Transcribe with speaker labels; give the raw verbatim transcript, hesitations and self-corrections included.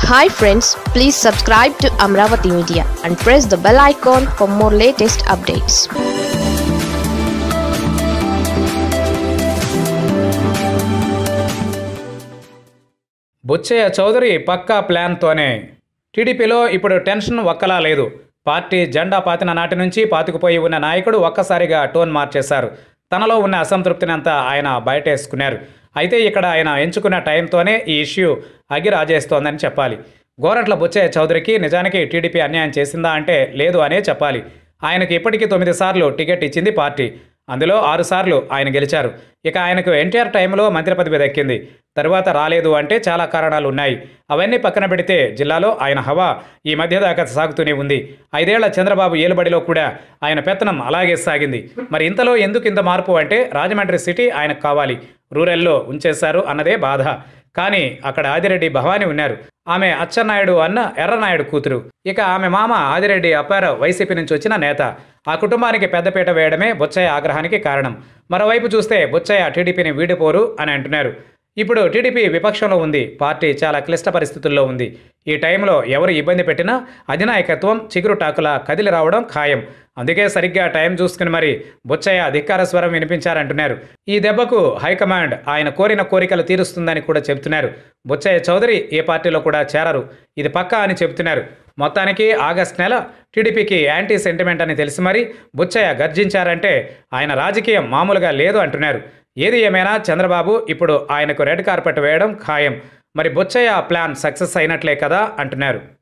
Speaker 1: Hi friends, please subscribe to Amravati Media and press the bell icon for more latest updates.
Speaker 2: Buchaiah Chowdary పక్కా ప్లాన్తోనే టీడీపీలో ఇప్పుడు tension ఒక్కలా లేదు. Party జెండా పాతిన నాటి నుంచి పాతుకుపోయి ఉన్న నాయకుడు ఒక్కసారిగా టోన్ మార్చేశారు. తనలో ఉన్న అసంతృప్తినంతా ఆయన బయటేసుకున్నారు. అయితే ఇక్కడ ఆయన ఎంచుకున్న టైంతోనే ఈ ఇష్యూ అగిరాజేస్తోందని చెప్పాలి. గోరంట్ల బుచ్చయ్య చౌదరికి నిజానికి టీడీపీ అన్యాయం చేసిందా అంటే లేదు అనే చెప్పాలి. ఆయనకు ఇప్పటికీ తొమ్మిది సార్లు టికెట్ ఇచ్చింది పార్టీ. అందులో ఆరు సార్లు ఆయన గెలిచారు. ఇక ఆయనకు ఎన్టీఆర్ టైంలో మంత్రి పదవి దక్కింది. తరువాత రాలేదు అంటే చాలా కారణాలు ఉన్నాయి. అవన్నీ పక్కన పెడితే జిల్లాలో ఆయన హవా ఈ మధ్య దాకా సాగుతూనే ఉంది. ఐదేళ్ల చంద్రబాబు ఏలుబడిలో కూడా ఆయన పెత్తనం అలాగే సాగింది. మరి ఇంతలో ఎందుకు ఇంత మార్పు అంటే రాజమండ్రి సిటీ ఆయనకు కావాలి, రూరల్లో ఉంచేశారు అన్నదే బాధ. కానీ అక్కడ ఆదిరెడ్డి భవానీ ఉన్నారు. ఆమె అచ్చెన్నాయుడు అన్న ఎర్రనాయుడు కూతురు. ఇక ఆమె మామ ఆదిరెడ్డి అప్పారావు వైసీపీ నుంచి వచ్చిన నేత. ఆ కుటుంబానికి పెద్దపీట వేయడమే బుచ్చయ్య ఆగ్రహానికి కారణం. మరోవైపు చూస్తే బుచ్చయ్య టీడీపీని వీడిపోరు అని అంటున్నారు. ఇప్పుడు టీడీపీ విపక్షంలో ఉంది. పార్టీ చాలా క్లిష్ట పరిస్థితుల్లో ఉంది. ఈ టైంలో ఎవరు ఇబ్బంది పెట్టినా అధినాయకత్వం చిగురుటాకులా కదిలి రావడం ఖాయం. అందుకే సరిగ్గా టైం చూసుకుని మరి బుచ్చయ్య ధిక్కార స్వరం వినిపించారంటున్నారు. ఈ దెబ్బకు హైకమాండ్ ఆయన కోరిన కోరికలు తీరుస్తుందని కూడా చెబుతున్నారు. బుచ్చయ్య చౌదరి ఏ పార్టీలో కూడా చేరరు, ఇది పక్కా అని చెబుతున్నారు. మొత్తానికి ఆగస్టు నెల టీడీపీకి యాంటీ సెంటిమెంట్ అని తెలిసి మరి బుచ్చయ్య గర్జించారంటే ఆయన రాజకీయం మామూలుగా లేదు అంటున్నారు. ఏది ఏమైనా చంద్రబాబు ఇప్పుడు ఆయనకు రెడ్ కార్పెట్ వేయడం ఖాయం. మరి బుచ్చయ్య ప్లాన్ సక్సెస్ అయినట్లే కదా అంటున్నారు.